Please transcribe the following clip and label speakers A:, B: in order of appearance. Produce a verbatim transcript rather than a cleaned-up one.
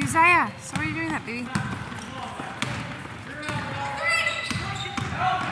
A: Isaiah, so why are you doing that, baby?